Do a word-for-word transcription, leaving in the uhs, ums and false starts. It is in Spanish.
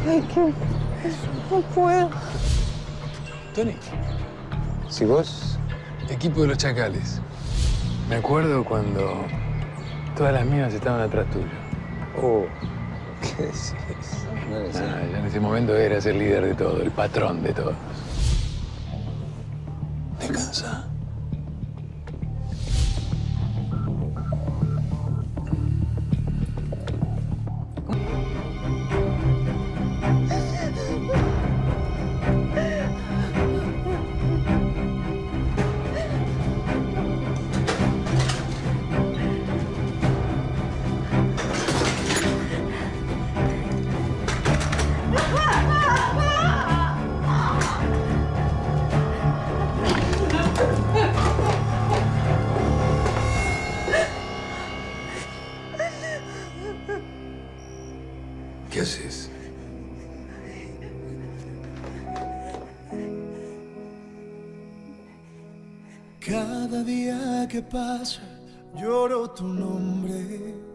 Es que no puedo. Tony. Si vos... Equipo de los Chacales. Me acuerdo cuando todas las minas estaban atrás tuyo. Oh, ¿qué decís? No Ah, ya en ese momento eras el líder de todo, el patrón de todos. Me cansa. ¿Qué haces? Cada día que pasa lloro tu nombre.